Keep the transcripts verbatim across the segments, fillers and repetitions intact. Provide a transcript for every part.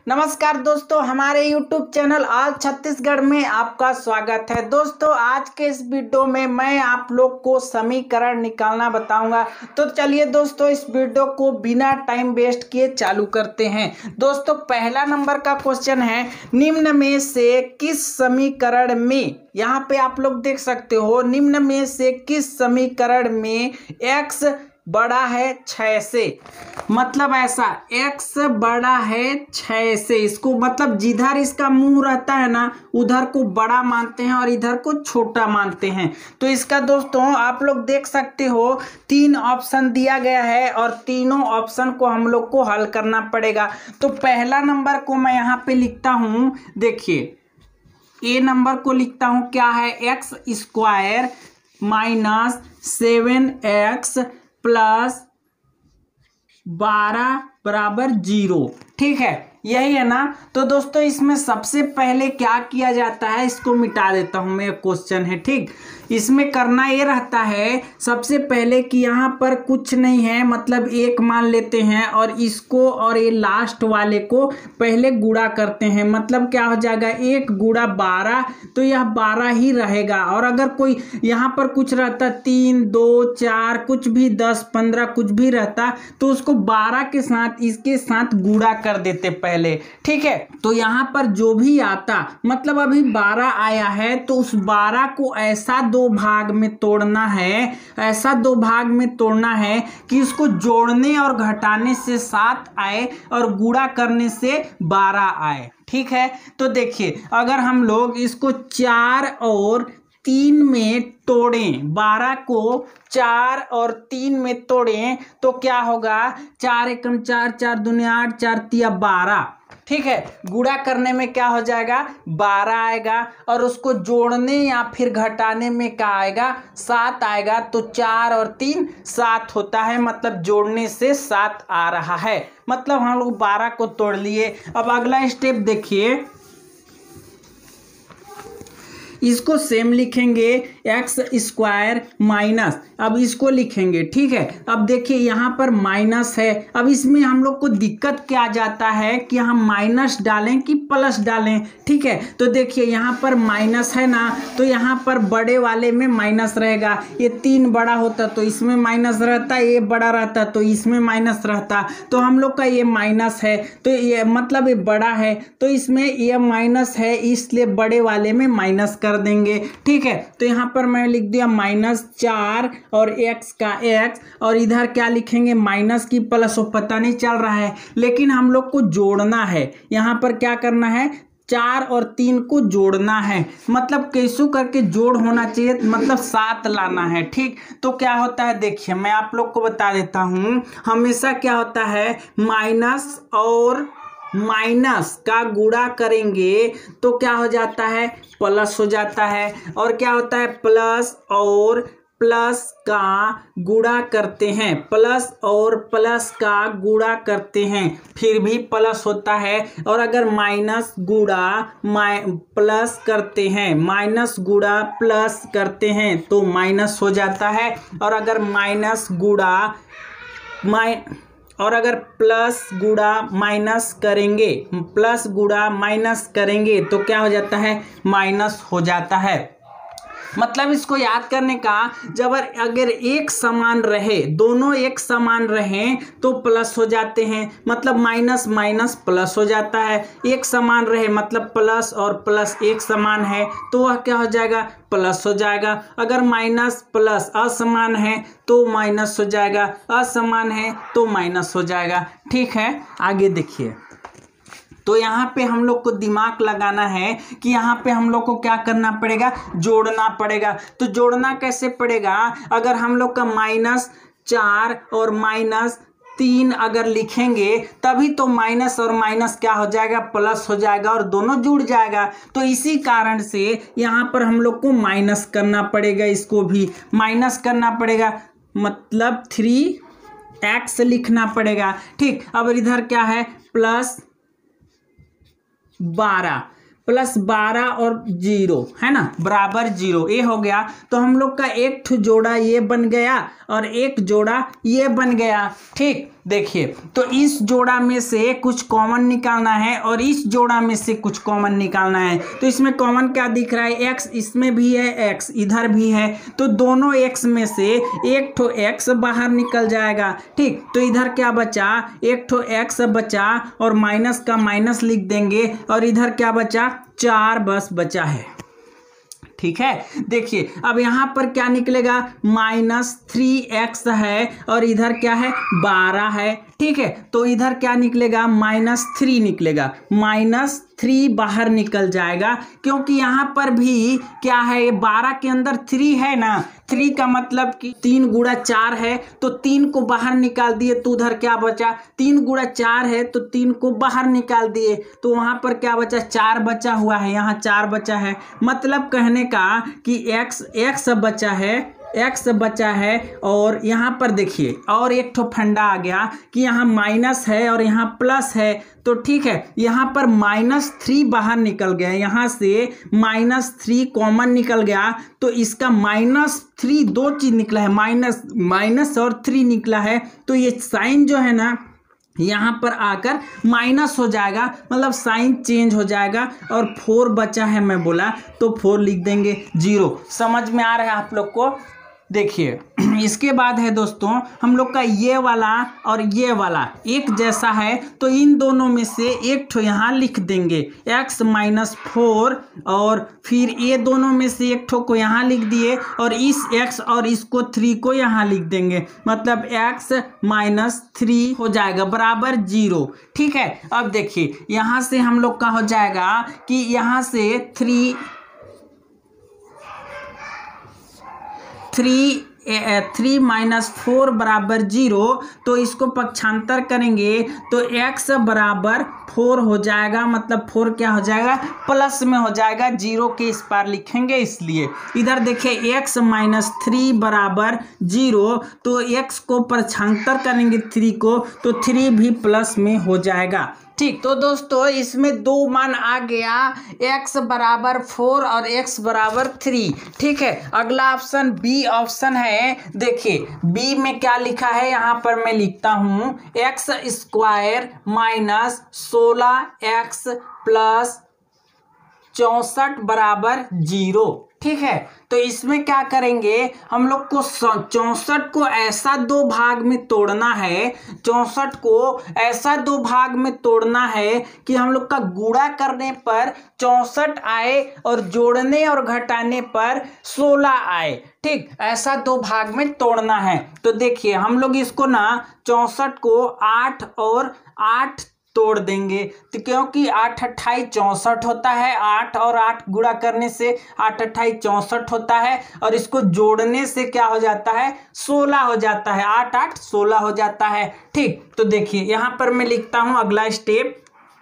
नमस्कार दोस्तों, हमारे यूट्यूब चैनल आज छत्तीसगढ़ में आपका स्वागत है। दोस्तों आज के इस वीडियो में मैं आप लोग को समीकरण निकालना बताऊंगा। तो चलिए दोस्तों इस वीडियो को बिना टाइम वेस्ट किए चालू करते हैं। दोस्तों पहला नंबर का क्वेश्चन है, निम्न में से किस समीकरण में, यहाँ पे आप लोग देख सकते हो, निम्न में से किस समीकरण में x बड़ा है छः से। मतलब ऐसा x बड़ा है छः से, इसको मतलब जिधर इसका मुंह रहता है ना उधर को बड़ा मानते हैं और इधर को छोटा मानते हैं। तो इसका दोस्तों आप लोग देख सकते हो तीन ऑप्शन दिया गया है और तीनों ऑप्शन को हम लोग को हल करना पड़ेगा। तो पहला नंबर को मैं यहाँ पे लिखता हूँ, देखिए ए नंबर को लिखता हूँ, क्या है, x square minus seven x plus बारह बराबर जीरो। ठीक है, यही है ना। तो दोस्तों इसमें सबसे पहले क्या किया जाता है, इसको मिटा देता हूं मैं, क्वेश्चन है ठीक। इसमें करना ये रहता है सबसे पहले कि यहाँ पर कुछ नहीं है, मतलब एक मान लेते हैं और इसको और ये लास्ट वाले को पहले गुणा करते हैं। मतलब क्या हो जाएगा, एक गुणा बारह, तो यह बारह ही रहेगा। और अगर कोई यहाँ पर कुछ रहता, तीन दो चार कुछ भी, दस पंद्रह कुछ भी रहता, तो उसको बारह के साथ इसके साथ गुणा कर देते पहले। ठीक है, तो यहाँ पर जो भी आता, मतलब अभी बारह आया है तो उस बारह को ऐसा दो भाग में तोड़ना है, ऐसा दो भाग में तोड़ना है कि इसको जोड़ने और घटाने से सात आए और गुणा करने से बारह आए। ठीक है, तो देखिए अगर हम लोग इसको चार और तीन में तोड़ें, बारह को चार और तीन में तोड़ें तो क्या होगा, चार एकम चार, चार दूनी आठ, चार तिया बारह। ठीक है, गुणा करने में क्या हो जाएगा, बारह आएगा और उसको जोड़ने या फिर घटाने में क्या आएगा, सात आएगा। तो चार और तीन सात होता है, मतलब जोड़ने से सात आ रहा है। मतलब हम लोग बारह को तोड़ लिए। अब अगला स्टेप देखिए, इसको सेम लिखेंगे, एक्स स्क्वायर माइनस, अब इसको लिखेंगे। ठीक है, अब देखिए यहाँ पर माइनस है। अब इसमें हम लोग को दिक्कत क्या जाता है कि हम माइनस डालें कि प्लस डालें। ठीक है, तो देखिए यहाँ पर माइनस है ना, तो यहाँ पर बड़े वाले में माइनस रहेगा। ये तीन बड़ा होता तो इसमें माइनस रहता, ये बड़ा रहता तो इसमें माइनस रहता। तो हम लोग का ये माइनस है, तो ये मतलब ये बड़ा है, तो इसमें ये माइनस है, इसलिए बड़े वाले में माइनस कर देंगे। ठीक है, तो यहाँ पर मैं लिख दिया माइनस चार और एक्स का एक्स, और इधर क्या लिखेंगे, माइनस की प्लस, वो पता नहीं चल रहा है लेकिन हम लोग को जोड़ना है। यहाँ पर क्या करना है, चार और तीन को जोड़ना है। मतलब कैसे करके जोड़ होना चाहिए, मतलब सात लाना है। ठीक, तो क्या होता है, देखिए मैं आप लोग को बता देता हूँ, हमेशा क्या होता है, माइनस और माइनस का गुणा करेंगे तो क्या हो जाता है, प्लस हो जाता है। और क्या होता है, प्लस और प्लस का गुणा करते हैं, प्लस और प्लस का गुणा करते हैं फिर भी प्लस होता है। और अगर माइनस गुणा माइ प्लस करते हैं, माइनस गुणा प्लस करते हैं तो माइनस हो जाता है। और अगर माइनस गुणा माइ और अगर प्लस गुणा माइनस करेंगे, प्लस गुणा माइनस करेंगे तो क्या हो जाता है, माइनस हो जाता है। मतलब इसको याद करने का, जब अगर एक समान रहे, दोनों एक समान रहें तो प्लस हो जाते हैं, मतलब माइनस माइनस प्लस हो जाता है। एक समान रहे मतलब प्लस और प्लस एक समान है तो वह क्या हो जाएगा, प्लस हो जाएगा। अगर माइनस प्लस असमान है तो माइनस हो जाएगा, असमान है तो माइनस हो जाएगा। ठीक है, आगे देखिए। तो यहाँ पे हम लोग को दिमाग लगाना है कि यहाँ पे हम लोग को क्या करना पड़ेगा, जोड़ना पड़ेगा। तो जोड़ना कैसे पड़ेगा, अगर हम लोग का माइनस चार और माइनस तीन अगर लिखेंगे तभी तो माइनस और माइनस क्या हो जाएगा, प्लस हो जाएगा और दोनों जुड़ जाएगा। तो इसी कारण से यहाँ पर हम लोग को माइनस करना पड़ेगा, इसको भी माइनस करना पड़ेगा, मतलब थ्री एक्स लिखना पड़ेगा। ठीक, अब इधर क्या है, प्लस बारह, प्लस बारह और जीरो है ना बराबर जीरो, ये हो गया। तो हम लोग का एक ठो जोड़ा ये बन गया और एक जोड़ा ये बन गया। ठीक, देखिए तो इस जोड़ा में से कुछ कॉमन निकालना है और इस जोड़ा में से कुछ कॉमन निकालना है। तो इसमें कॉमन क्या दिख रहा है, एक्स इसमें भी है, एक्स इधर भी है, तो दोनों एक्स में से एक ठो एक्स बाहर निकल जाएगा। ठीक, तो इधर क्या बचा, एक ठो एक्स बचा और माइनस का माइनस लिख देंगे और इधर क्या बचा, चार बस बचा है। ठीक है, देखिए अब यहाँ पर क्या निकलेगा, माइनस थ्री एक्स है और इधर क्या है, बारह है। ठीक है, तो इधर क्या निकलेगा, माइनस थ्री निकलेगा, माइनस थ्री बाहर निकल जाएगा क्योंकि यहाँ पर भी क्या है, ये बारह के अंदर थ्री है ना, थ्री का मतलब कि तीन गुणा चार है, तो तीन को बाहर निकाल दिए तो उधर क्या बचा, तीन गुणा चार है तो तीन को बाहर निकाल दिए तो वहाँ पर क्या बचा, चार बचा हुआ है, यहाँ चार बचा है। मतलब कहने का कि x x बचा है, x बचा है और यहाँ पर देखिए और एक ठो फंडा आ गया कि यहाँ माइनस है और यहाँ प्लस है। तो ठीक है, यहाँ पर माइनस थ्री बाहर निकल गया, यहाँ से माइनस थ्री कॉमन निकल गया तो इसका माइनस थ्री दो चीज निकला है, माइनस माइनस और थ्री निकला है। तो ये साइन जो है ना यहाँ पर आकर माइनस हो जाएगा, मतलब साइन चेंज हो जाएगा और फोर बचा है, मैं बोला तो फोर लिख देंगे, जीरो। समझ में आ रहा है आप लोग को। देखिए इसके बाद है दोस्तों हम लोग का ये वाला और ये वाला एक जैसा है तो इन दोनों में से एक ठो यहाँ लिख देंगे x माइनस फोर और फिर ये दोनों में से एक ठो को यहाँ लिख दिए और इस x और इसको थ्री को यहाँ लिख देंगे, मतलब x माइनस थ्री हो जाएगा बराबर जीरो। ठीक है, अब देखिए यहाँ से हम लोग का हो जाएगा कि यहाँ से three three three minus four बराबर जीरो, तो इसको पक्षांतर करेंगे तो x बराबर फोर हो जाएगा, मतलब फोर क्या हो जाएगा, प्लस में हो जाएगा, जीरो के इस पार लिखेंगे इसलिए। इधर देखिए x माइनस थ्री बराबर जीरो, तो x को पक्षांतर करेंगे थ्री को तो थ्री भी प्लस में हो जाएगा। ठीक, तो दोस्तों इसमें दो मान आ गया, x बराबर फोर और x बराबर थ्री। ठीक है, अगला ऑप्शन बी ऑप्शन है। देखिए बी में क्या लिखा है, यहाँ पर मैं लिखता हूँ एक्स स्क्वायर माइनस सोलह एक्स प्लस चौसठ बराबर जीरो। ठीक है, तो इसमें क्या करेंगे, हम लोग को चौसठ को ऐसा दो भाग में तोड़ना है, चौसठ को ऐसा दो भाग में तोड़ना है कि हम लोग का गुणा करने पर चौसठ आए और जोड़ने और घटाने पर सोलह आए। ठीक, ऐसा दो भाग में तोड़ना है। तो देखिए हम लोग इसको ना चौसठ को आठ और आठ तोड़ देंगे, तो क्योंकि आठ अट्ठाई चौसठ होता है, आठ और आठ गुणा करने से आठ अट्ठाई चौसठ होता है और इसको जोड़ने से क्या हो जाता है, सोलह हो जाता है, आठ आठ सोलह हो जाता है। ठीक, तो देखिए यहाँ पर मैं लिखता हूँ अगला स्टेप,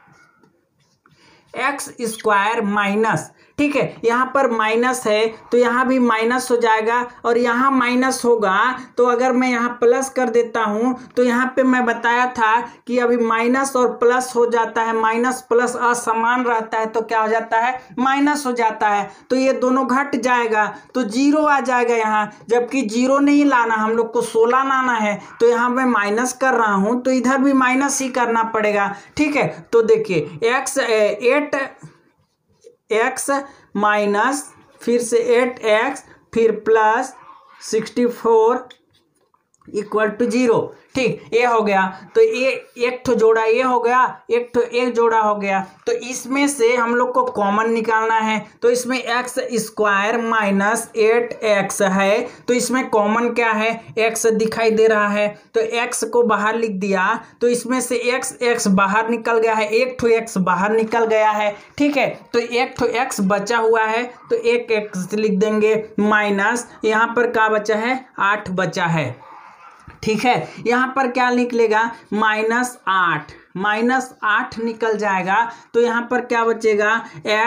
एक्स स्क्वायर माइनस, ठीक है, यहाँ पर माइनस है तो यहाँ भी माइनस हो जाएगा और यहाँ माइनस होगा तो अगर मैं यहाँ प्लस कर देता हूँ तो यहाँ पे मैं बताया था कि अभी माइनस और प्लस हो जाता है, माइनस प्लस असमान रहता है तो क्या हो जाता है, माइनस हो जाता है, तो ये दोनों घट जाएगा तो जीरो आ जाएगा यहाँ, जबकि जीरो नहीं लाना, हम लोग को सोलह लाना है तो यहाँ मैं माइनस कर रहा हूँ तो इधर भी माइनस ही करना पड़ेगा। ठीक है, तो देखिए एक्स एट एक्स माइनस फिर से एट एक्स फिर plus sixty four equal to zero. ठीक, ये हो गया, तो ये एक ठो जोड़ा ये हो गया, एक ठो एक जोड़ा हो गया, तो इसमें से हम लोग को कॉमन निकालना है। तो इसमें x square minus eight x है तो इसमें कॉमन क्या है, एक्स दिखाई दे रहा है तो एक्स को बाहर लिख दिया, तो इसमें से एक्स एक्स बाहर निकल गया है, एक ठो एक्स बाहर निकल गया है। ठीक है, तो एक ठो एक्स बचा हुआ है तो एक एक्स लिख देंगे माइनस, यहाँ पर क्या बचा है, आठ बचा है। ठीक है, यहाँ पर क्या निकलेगा, माइनस आठ, माइनस आठ निकल जाएगा तो यहाँ पर क्या बचेगा, x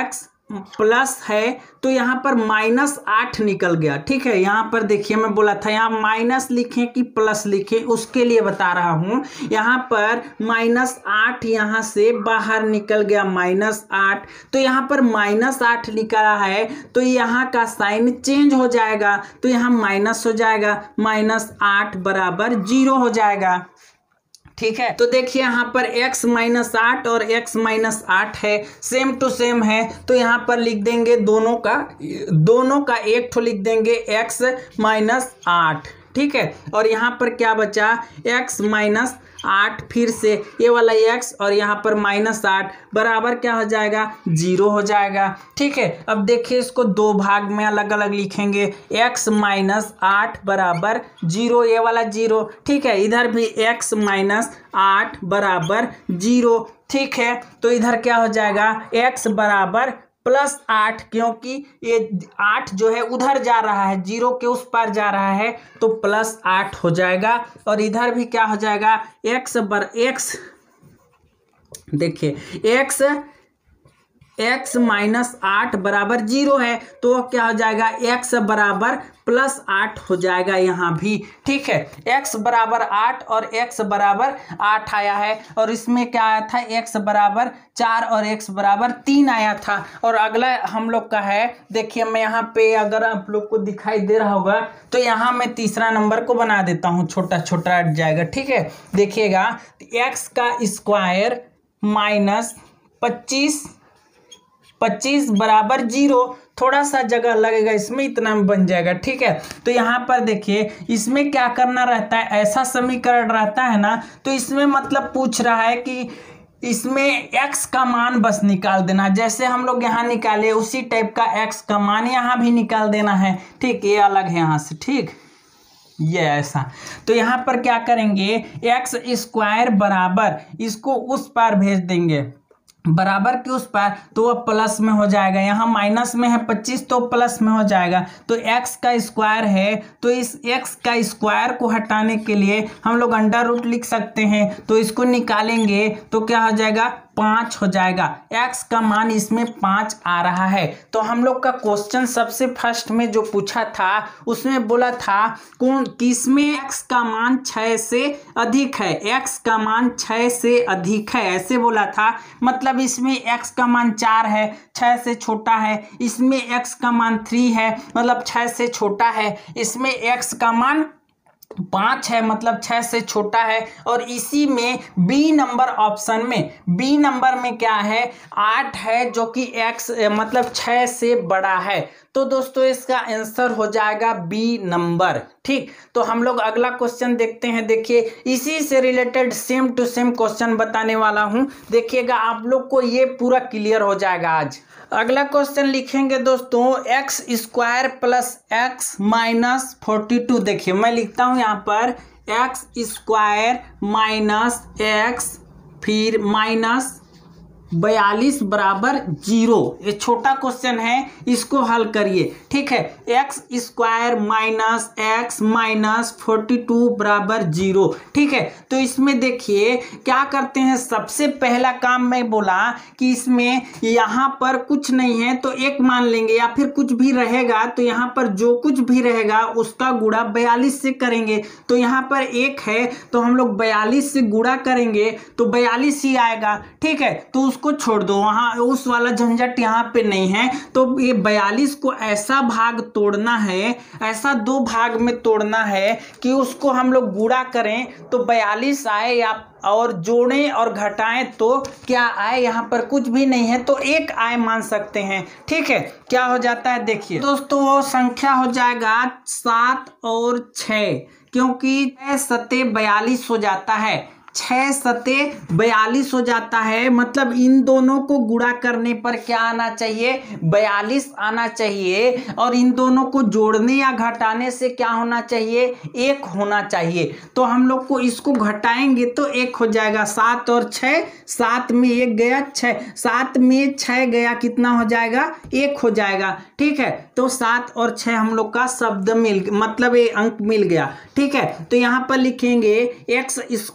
प्लस है तो यहाँ पर माइनस आठ निकल गया। ठीक है, यहाँ पर देखिए मैं बोला था यहाँ माइनस लिखें कि प्लस लिखें, उसके लिए बता रहा हूँ। यहाँ पर माइनस आठ यहाँ से बाहर निकल गया, माइनस आठ, तो यहाँ पर माइनस आठ निकला है तो यहाँ का साइन चेंज हो जाएगा, तो यहाँ माइनस हो जाएगा, माइनस आठ बराबर जीरो हो जाएगा। ठीक है, तो देखिए यहाँ पर x माइनस आठ और x माइनस आठ है, सेम टू सेम है, तो यहाँ पर लिख देंगे दोनों का दोनों का एक ठो लिख देंगे x माइनस आठ। ठीक है, और यहाँ पर क्या बचा, x माइनस आठ, फिर से ये वाला x और यहाँ पर माइनस आठ बराबर क्या हो जाएगा, जीरो हो जाएगा। ठीक है, अब देखिए इसको दो भाग में अलग अलग लिखेंगे, x माइनस आठ बराबर जीरो, ये वाला जीरो। ठीक है, इधर भी x माइनस आठ बराबर जीरो। ठीक है, तो इधर क्या हो जाएगा, x बराबर प्लस आठ, क्योंकि ये आठ जो है उधर जा रहा है, जीरो के उस पार जा रहा है, तो प्लस आठ हो जाएगा। और इधर भी क्या हो जाएगा, x बर x देखिए x x माइनस आठ बराबर जीरो है, तो क्या हो जाएगा, x बराबर प्लस आठ हो जाएगा यहाँ भी। ठीक है, x बराबर आठ और x बराबर आठ आया है, और इसमें क्या आया था, x बराबर चार और x बराबर तीन आया था। और अगला हम लोग का है, देखिए मैं यहाँ पे अगर आप लोग को दिखाई दे रहा होगा तो यहाँ मैं तीसरा नंबर को बना देता हूँ, छोटा छोटा हट जाएगा। ठीक है, देखिएगा x का स्क्वायर माइनस पच्चीस पच्चीस बराबर जीरो, थोड़ा सा जगह लगेगा इसमें, इतना में बन जाएगा। ठीक है, तो यहाँ पर देखिए इसमें क्या करना रहता है, ऐसा समीकरण रहता है ना, तो इसमें मतलब पूछ रहा है कि इसमें x का मान बस निकाल देना, जैसे हम लोग यहाँ निकाले उसी टाइप का x का मान यहाँ भी निकाल देना है। ठीक, ये अलग है यहाँ से, ठीक ये ऐसा। तो यहाँ पर क्या करेंगे, एक्स स्क्वायर बराबर इसको उस पार भेज देंगे, बराबर के उस पार, तो वह प्लस में हो जाएगा। यहाँ माइनस में है पच्चीस तो प्लस में हो जाएगा। तो x का स्क्वायर है, तो इस x का स्क्वायर को हटाने के लिए हम लोग अंडर रूट लिख सकते हैं, तो इसको निकालेंगे तो क्या हो जाएगा, पाँच हो जाएगा। x का मान इसमें पाँच आ रहा है। तो हम लोग का क्वेश्चन सबसे फर्स्ट में जो पूछा था उसमें बोला था कौन किसमें x का मान छः से अधिक है, x का मान छः से अधिक है, ऐसे बोला था। मतलब इसमें x का मान चार है, छः से छोटा है, इसमें x का मान थ्री है, मतलब छः से छोटा है, इसमें x का मान पाँच है, मतलब छः से छोटा है, और इसी में बी नंबर ऑप्शन में बी नंबर में क्या है, आठ है, जो कि x मतलब छः से बड़ा है। तो दोस्तों इसका आंसर हो जाएगा बी नंबर। ठीक, तो हम लोग अगला क्वेश्चन देखते हैं। देखिए इसी से related same to same question बताने वाला हूं, देखिएगा आप लोग को ये पूरा क्लियर हो जाएगा आज। अगला क्वेश्चन लिखेंगे दोस्तों, x square plus x minus forty two. देखिए मैं लिखता हूं यहाँ पर एक्स स्क्वायर माइनस एक्स फिर माइनस बयालीस बराबर जीरो। ये छोटा क्वेश्चन है, इसको हल करिए। ठीक है, x square minus x minus forty two बराबर जीरो। ठीक है, तो इसमें देखिए क्या करते हैं, सबसे पहला काम मैं बोला कि इसमें यहाँ पर कुछ नहीं है तो एक मान लेंगे, या फिर कुछ भी रहेगा तो यहाँ पर जो कुछ भी रहेगा उसका गुणा बयालीस से करेंगे। तो यहाँ पर एक है तो हम लोग बयालीस से गुणा करेंगे तो बयालीस ही आएगा। ठीक है, तो उसको छोड़ दो, वहां उस वाला झंझट यहाँ पे नहीं है। तो ये बयालीस को ऐसा भाग तोड़ना है, ऐसा दो भाग में तोड़ना है कि उसको हम लोग गुणा करें तो बयालीस आए, या और जोड़ें और घटाएं तो क्या आए, यहाँ पर कुछ भी नहीं है तो एक आए मान सकते हैं। ठीक है, क्या हो जाता है देखिए दोस्तों, वो संख्या हो जाएगा सात और छः, क्योंकि छः सते बयालीस हो जाता है, छः सते बयालीस हो जाता है। मतलब इन दोनों को गुणा करने पर क्या आना चाहिए, बयालीस आना चाहिए, और इन दोनों को जोड़ने या घटाने से क्या होना चाहिए, एक होना चाहिए। तो हम लोग को इसको घटाएंगे तो एक हो जाएगा, सात और छः, सात में एक गया छः, सात में छः गया कितना हो जाएगा, एक हो जाएगा। ठीक है, तो सात और छः हम लोग का शब्द मिल मतलब ये अंक मिल गया। ठीक है, तो यहाँ पर लिखेंगे x square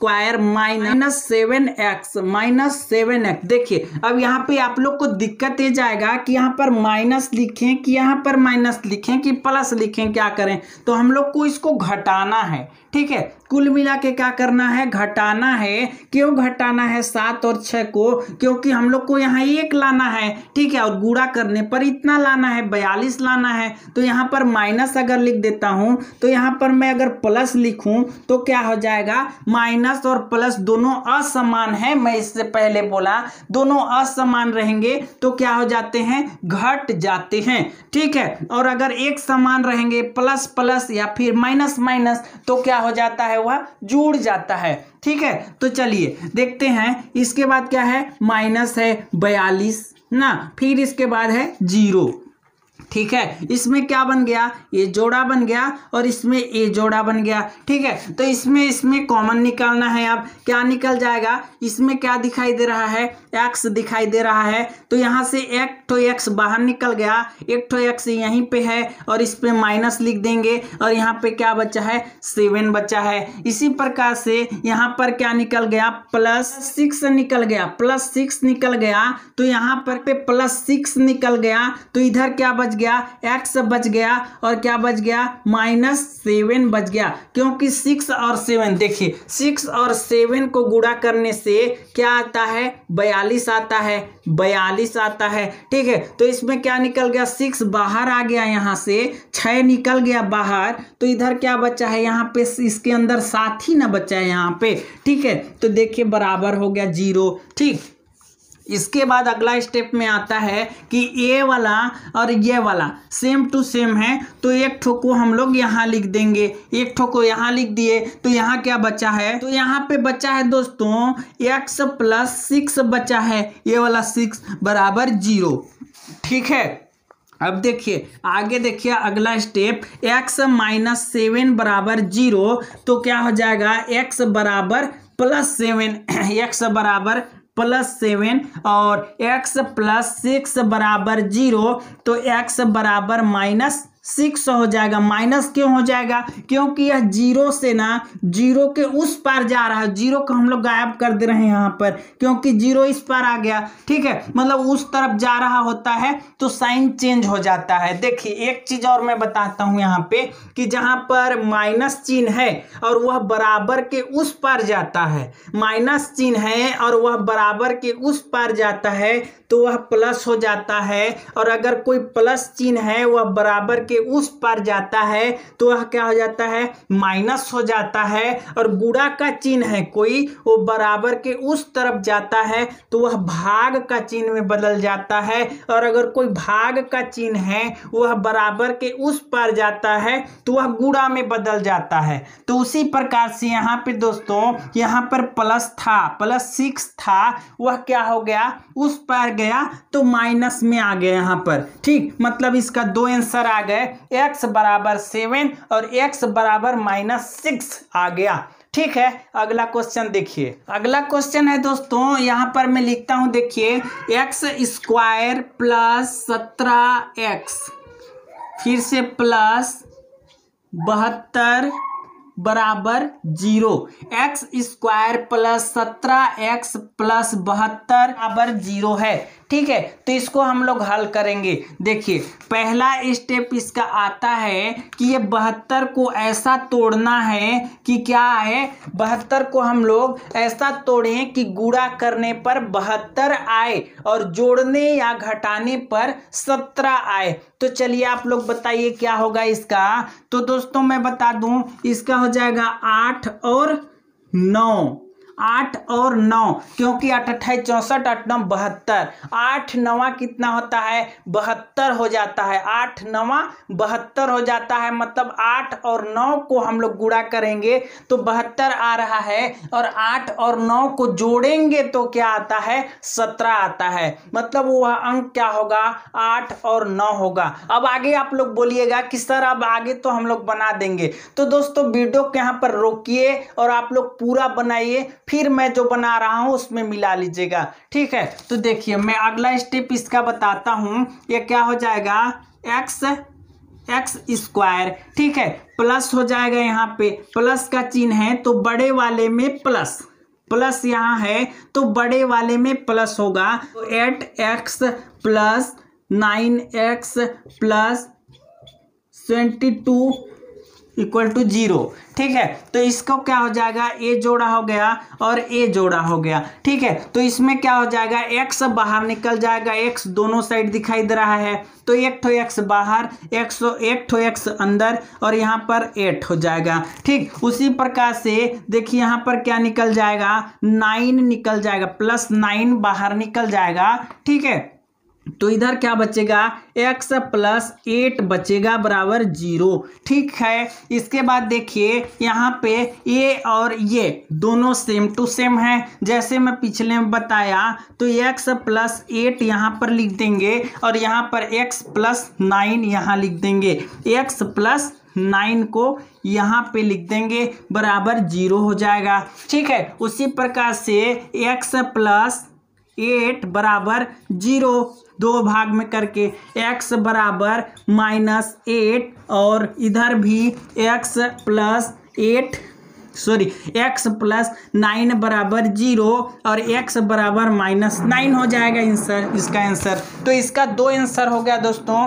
minus seven x minus seven x. देखिए अब यहाँ पे आप लोग को दिक्कत ये जाएगा कि यहाँ पर माइनस लिखें कि यहाँ पर माइनस लिखें कि प्लस लिखें, क्या करें? तो हम लोग को इसको घटाना है, ठीक है। कुल मिला के क्या करना है? घटाना है। क्यों घटाना है सात और छः को? क्योंकि हम लोग को यहाँ एक लाना है, ठीक है, और गुणा करने पर इतना लाना है, बयालीस लाना है। तो यहाँ पर माइनस अगर लिख देता हूँ तो यहाँ पर मैं अगर प्लस लिखूँ तो क्या हो जाएगा? माइनस और प्लस दोनों असमान है, मैं इससे पहले बोला दोनों असमान रहेंगे तो क्या हो जाते हैं? घट जाते हैं, ठीक है। और अगर एक समान रहेंगे प्लस प्लस या फिर माइनस माइनस तो क्या हो जाता है? वह जुड़ जाता है, ठीक है। तो चलिए देखते हैं। इसके बाद क्या है? माइनस है बयालीस ना, फिर इसके बाद है जीरो, ठीक है। इसमें क्या बन गया? ये जोड़ा बन गया और इसमें ये जोड़ा बन गया, ठीक है। तो इसमें इसमें कॉमन निकालना है। अब क्या निकल जाएगा? इसमें क्या दिखाई दे रहा है? एक्स दिखाई दे रहा है। तो यहाँ से एक तो एक्स बाहर निकल गया, एक तो एक्स यहीं पे है और इस पे माइनस लिख देंगे और यहाँ पे क्या बचा है? सेवन बचा है। इसी प्रकार से यहाँ पर क्या निकल गया? प्लस सिक्स निकल गया, प्लस सिक्स निकल गया। तो यहाँ पर पे प्लस सिक्स निकल गया तो इधर क्या बच गया? एक्स बच गया और क्या बच गया? माइनस सेवन बच गया। क्योंकि सिक्स और सेवन, देखिए सिक्स और सेवन को गुणा करने से क्या आता है? बयालीस आता है, बयालीस आता है, ठीक है। तो इसमें क्या निकल गया? सिक्स बाहर आ गया, यहाँ से छः निकल गया बाहर। तो इधर क्या बचा है? यहाँ पे इसके अंदर सात ही ना बचा है यहाँ पे, ठीक है। तो देखिए बराबर हो गया जीरो, ठीक। इसके बाद अगला स्टेप में आता है कि ये वाला और ये वाला सेम टू सेम है तो एक ठो को हम लोग यहाँ लिख देंगे, एक ठो को यहाँ लिख दिए। तो यहाँ क्या बचा है? तो यहाँ पे बचा है दोस्तों एक्स प्लस सिक्स बचा है, ये वाला सिक्स बराबर जीरो, ठीक है। अब देखिए आगे देखिए अगला स्टेप, x माइनस सेवन बराबर जीरो। तो क्या हो जाएगा? x बराबर प्लस सेवन, एक्स बराबर प्लस सेवन और x प्लस सिक्स बराबर जीरो। तो x बराबर माइनस सिक्स हो जाएगा। माइनस क्यों हो जाएगा? क्योंकि यह जीरो से ना जीरो के उस पार जा रहा है। जीरो को हम लोग गायब कर दे रहे हैं यहाँ पर, क्योंकि जीरो इस पार आ गया, ठीक है। मतलब उस तरफ जा रहा होता है तो साइन चेंज हो जाता है। देखिए एक चीज और मैं बताता हूँ यहाँ पे कि जहाँ पर माइनस चिन्ह है और वह बराबर के उस पार जाता है, माइनस चिन्ह है और वह बराबर के उस पार जाता है तो वह प्लस हो जाता है। और अगर कोई प्लस चिन्ह है वह बराबर के उस पार जाता है तो वह क्या हो जाता है? माइनस हो जाता है। और गुणा का चिन्ह है कोई, वो बराबर के उस तरफ जाता है तो वह भाग का चिन्ह में बदल जाता है। और अगर कोई भाग का चिन्ह है वह बराबर के उस पार जाता है तो वह गुणा में बदल जाता है। तो उसी प्रकार से यहाँ पे दोस्तों यहाँ पर प्लस था, प्लस सिक्स था, वह क्या हो गया? उस पार गया तो माइनस में आ गया यहाँ पर, ठीक। मतलब इसका दो आंसर आ गए, x बराबर सेवन और x बराबर माइनस सिक्स आ गया, ठीक है। अगला क्वेश्चन देखिए, अगला क्वेश्चन है दोस्तों यहाँ पर मैं लिखता हूं, देखिए एक्स स्क्वायर प्लस सत्रह एक्स फिर से प्लस बहत्तर बराबर जीरो। एक्स स्क्वायर प्लस सत्रह एक्स प्लस बहत्तर बराबर जीरो है, ठीक है। तो इसको हम लोग हल करेंगे। देखिए पहला स्टेप इसका आता है कि ये बहत्तर को ऐसा तोड़ना है कि क्या है? बहत्तर को हम लोग ऐसा तोड़ें कि गुणा करने पर बहत्तर आए और जोड़ने या घटाने पर सत्रह आए। तो चलिए आप लोग बताइए क्या होगा इसका। तो दोस्तों मैं बता दूं, इसका हो जाएगा आठ और नौ, आठ और नौ, क्योंकि आठ अट्ठाईस चौसठ आठ नौ बहत्तर, आठ नवा कितना होता है? बहत्तर हो जाता है। आठ नवा बहत्तर हो जाता है। मतलब आठ और नौ को हम लोग गुणा करेंगे तो बहत्तर आ रहा है और आठ और नौ को जोड़ेंगे तो क्या आता है? सत्रह आता है। मतलब वह अंक क्या होगा? आठ और नौ होगा। अब आगे आप लोग बोलिएगा कि सर अब आगे तो हम लोग बना देंगे। तो दोस्तों वीडियो को यहाँ पर रोकिए और आप लोग पूरा बनाइए, फिर मैं जो बना रहा हूं उसमें मिला लीजिएगा, ठीक है। तो देखिए मैं अगला स्टेप इसका बताता हूं। ये क्या हो जाएगा? एक्स एक्स स्क्वायर, ठीक है, प्लस हो जाएगा। यहाँ पे प्लस का चिन्ह है तो बड़े वाले में प्लस, प्लस यहाँ है तो बड़े वाले में प्लस होगा, तो eight x plus nine x plus twenty two equal to zero. ठीक है, तो इसको क्या हो जाएगा, ए जोड़ा हो गया और ए जोड़ा हो गया। ठीक है, तो इसमें क्या हो जाएगा, एक्स बाहर निकल जाएगा, एक्स दोनों साइड दिखाई दे रहा है, तो एक ठो एक्स बाहर, एक सौ एक ठो एक्स अंदर और यहाँ पर एट हो जाएगा। ठीक, उसी प्रकार से देखिए यहाँ पर क्या निकल जाएगा, नाइन निकल जाएगा, प्लस नाइन बाहर निकल जाएगा। ठीक है, तो इधर क्या बचेगा, x प्लस एट बचेगा बराबर जीरो। ठीक है, इसके बाद देखिए यहाँ पे ये और ये दोनों सेम टू सेम है, जैसे मैं पिछले में बताया, तो x प्लस एट यहाँ पर लिख देंगे और यहाँ पर x प्लस नाइन यहाँ लिख देंगे, x प्लस नाइन को यहाँ पे लिख देंगे बराबर जीरो हो जाएगा। ठीक है, उसी प्रकार से x प्लस एट बराबर जीरो, दो भाग में करके x बराबर माइनस एट और इधर भी x plus eight sorry x plus nine बराबर जीरो और x बराबर माइनस नाइन हो जाएगा आंसर, इसका आंसर। तो इसका दो आंसर हो गया दोस्तों,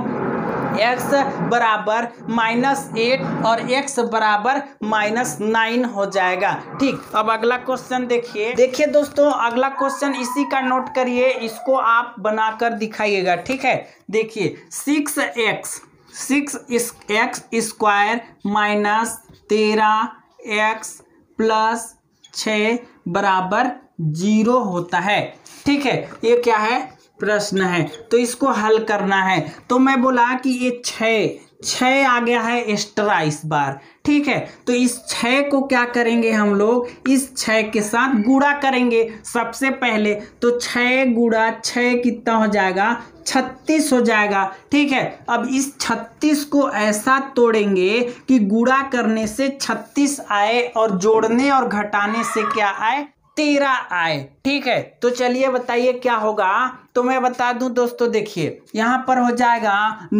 x बराबर माइनस एट और x बराबर माइनस नाइन हो जाएगा। ठीक, अब अगला क्वेश्चन देखिए। देखिए दोस्तों, अगला क्वेश्चन इसी का नोट करिए, इसको आप बनाकर दिखाइएगा। ठीक है, देखिए six x six x square minus तेरह एक्स प्लस छः बराबर जीरो होता है। ठीक है, ये क्या है, प्रश्न है, तो इसको हल करना है। तो मैं बोला कि ये छः छः आ गया है एक्स्ट्रा इस बार। ठीक है, तो इस छः को क्या करेंगे हम लोग, इस छः के साथ गुणा करेंगे सबसे पहले। तो छः गुणा छः कितना हो जाएगा, छत्तीस हो जाएगा। ठीक है, अब इस छत्तीस को ऐसा तोड़ेंगे कि गुणा करने से छत्तीस आए और जोड़ने और घटाने से क्या आए, तेरह आए। ठीक है, तो चलिए बताइए क्या होगा। तो मैं बता दूं दोस्तों, देखिए यहाँ पर हो जाएगा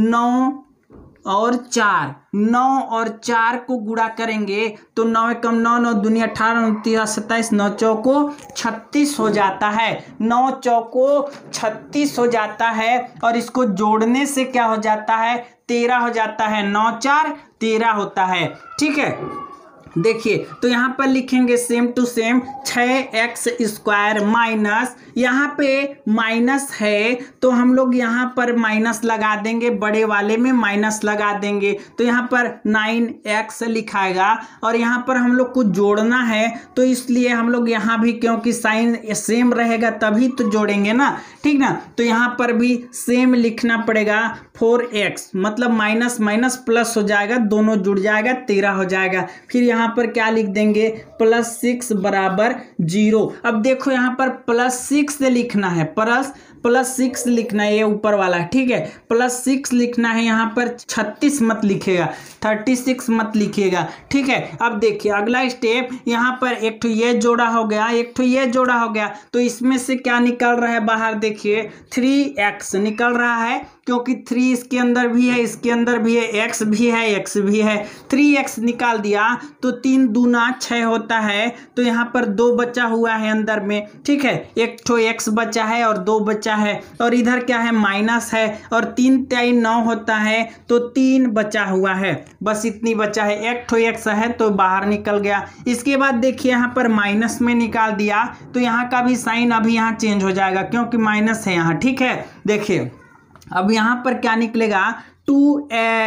नौ और चार, नौ और चार को गुणा करेंगे तो नौ कम नौ, नौ दूनी अठारह, नौ तेरह सत्ताईस, नौ चौको छत्तीस हो जाता है, नौ चौको छत्तीस हो जाता है और इसको जोड़ने से क्या हो जाता है, तेरह हो जाता है, नौ चार तेरह होता है। ठीक है, देखिए तो यहाँ पर लिखेंगे सेम टू सेम, छः एक्स स्क्वायर माइनस, यहाँ पे माइनस है तो हम लोग यहाँ पर माइनस लगा देंगे, बड़े वाले में माइनस लगा देंगे, तो यहाँ पर नाइन एक्स लिखाएगा और यहाँ पर हम लोग को जोड़ना है तो इसलिए हम लोग यहाँ भी, क्योंकि साइन सेम रहेगा तभी तो जोड़ेंगे ना। ठीक ना, तो यहाँ पर भी सेम लिखना पड़ेगा, फोर एक्स मतलब माइनस माइनस प्लस हो जाएगा, दोनों जुड़ जाएगा, तेरह हो जाएगा। फिर यहाँ पर क्या लिख देंगे, प्लस सिक्स बराबर जीरो। अब देखो यहाँ पर प्लस सिक्स लिखना है, प्लस प्लस सिक्स लिखना है, ये ऊपर वाला। ठीक है, प्लस सिक्स लिखना है, यहाँ पर छत्तीस मत लिखेगा, थर्टी सिक्स मत लिखिएगा। ठीक है, अब देखिए अगला स्टेप, यहाँ पर एक ठो ये जोड़ा हो गया, एक ठो ये जोड़ा हो गया, तो इसमें से क्या निकल रहा है बाहर, देखिए थ्री एक्स निकल रहा है, क्योंकि थ्री इसके अंदर भी है, इसके अंदर भी है, एक्स भी है, एक्स भी है, थ्री एक्स निकाल दिया तो तीन दूना छः होता है, तो यहाँ पर दो बचा हुआ है अंदर में। ठीक है, एक ठो एक्स बचा है और दो बचा है और इधर क्या है, माइनस है, और तीन तीन नौ होता है तो तीन बचा हुआ है, बस इतनी बचा है, एक ठो एक्स है तो बाहर निकल गया। इसके बाद देखिए यहाँ पर माइनस में निकाल दिया तो यहाँ का भी साइन अभी यहाँ चेंज हो जाएगा क्योंकि माइनस है यहाँ। ठीक है, देखिए अब यहाँ पर क्या निकलेगा, टू ए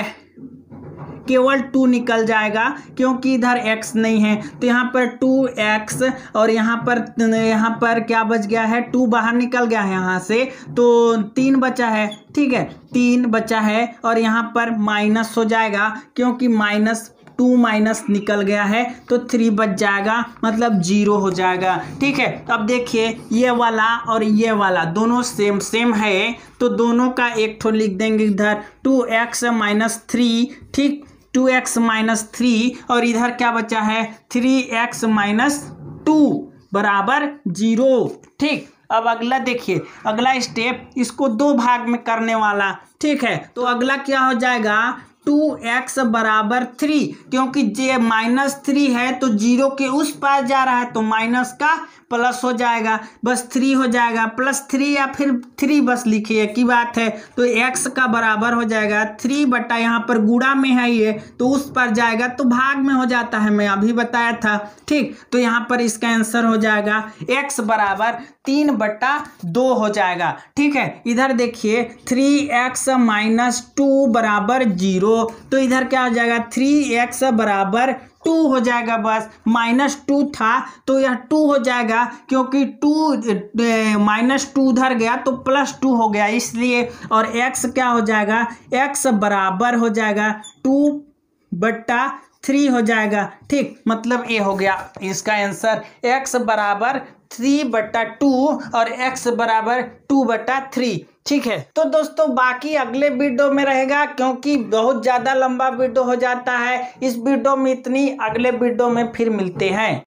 केवल टू निकल जाएगा क्योंकि इधर x नहीं है, तो यहाँ पर टू एक्स और यहाँ पर यहाँ पर क्या बच गया है, टू बाहर निकल गया है यहाँ से, तो तीन बचा है। ठीक है, तीन बचा है और यहाँ पर माइनस हो जाएगा क्योंकि माइनस टू माइनस निकल गया है तो थ्री बच जाएगा, मतलब जीरो हो जाएगा। ठीक है, अब देखिए ये वाला और ये वाला दोनों सेम सेम है तो दोनों का एक ठो लिख देंगे इधर, टू एक्स माइनस थ्री। ठीक, टू एक्स माइनस थ्री और इधर क्या बचा है, थ्री एक्स माइनस टू बराबर जीरो। ठीक, अब अगला देखिए, अगला स्टेप इसको दो भाग में करने वाला। ठीक है, तो अगला क्या हो जाएगा, टू एक्स बराबर थ्री, क्योंकि जे माइनस थ्री है तो जीरो के उस पार जा रहा है तो माइनस का प्लस हो जाएगा, बस थ्री हो जाएगा, प्लस थ्री या फिर थ्री बस लिखिए की बात है। तो एक्स का बराबर हो जाएगा थ्री बटा, यहाँ पर गुणा में है ये तो उस पर जाएगा तो भाग में हो जाता है, मैं अभी बताया था। ठीक, तो यहाँ पर इसका आंसर हो जाएगा एक्स बराबर तीन बटा दो हो जाएगा। ठीक है, इधर देखिए थ्री एक्स माइनस टू बराबर जीरो, तो इधर क्या हो जाएगा थ्री एक्स बराबर टू हो जाएगा, बस माइनस टू था तो यह टू हो जाएगा, क्योंकि टू माइनस टू उधर गया तो प्लस टू हो गया इसलिए, और x क्या हो जाएगा, x बराबर हो जाएगा टू बट्टा थ्री हो जाएगा। ठीक, मतलब ये हो गया इसका आंसर, x बराबर थ्री बट्टा टू और x बराबर टू बट्टा थ्री। ठीक है, तो दोस्तों बाकी अगले वीडियो में रहेगा, क्योंकि बहुत ज़्यादा लंबा वीडियो हो जाता है इस वीडियो में इतनी, अगले वीडियो में फिर मिलते हैं।